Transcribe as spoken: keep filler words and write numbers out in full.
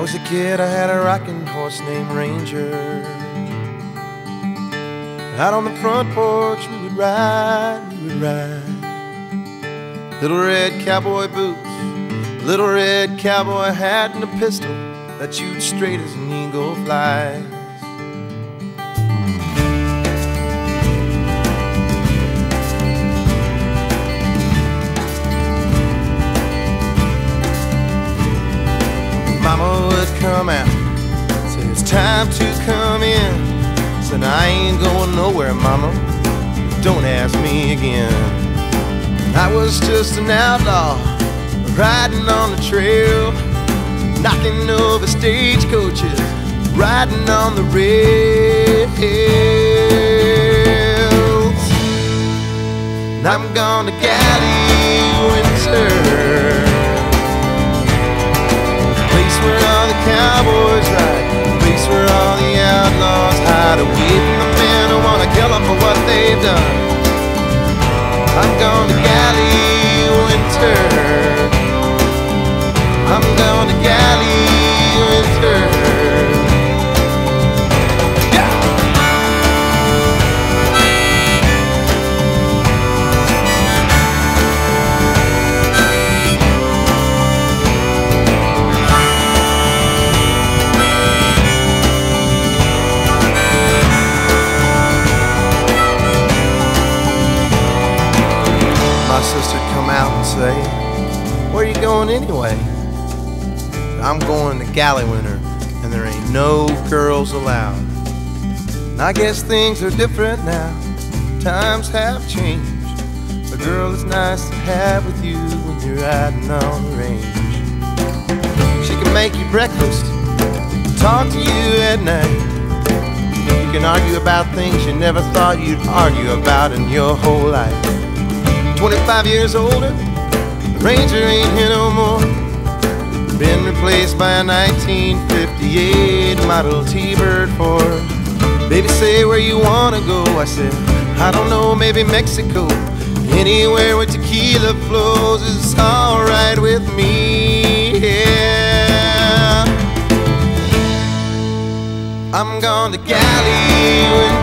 was a kid, I had a rocking horse named Ranger. Out on the front porch we would ride, we would ride. Little red cowboy boots, little red cowboy hat, and a pistol that shoots straight as an eagle flies. Mama would come out, say it's time to come in. Said I ain't going nowhere, mama, don't ask me again. I was just an outlaw, riding on the trail, knocking over stagecoaches, riding on the rails. And I'm going to Galleywinter, where all the cowboys ride, the place where all the outlaws hide, awaiting the men who wanna kill them for what they've done. I'm going to Galleywinter, I'm going to Galleywinter. My sister'd come out and say, where are you going anyway? I'm going to Galleywinter, and there ain't no girls allowed. And I guess things are different now, times have changed. A girl is nice to have with you when you're riding on the range. She can make you breakfast, talk to you at night. You can argue about things you never thought you'd argue about in your whole life. twenty-five years older, the Ranger ain't here no more. Been replaced by a nineteen fifty-eight Model T-Bird four. Baby, say where you wanna go. I said, I don't know, maybe Mexico. Anywhere where tequila flows is alright with me, yeah. I'm going to Galleywinter,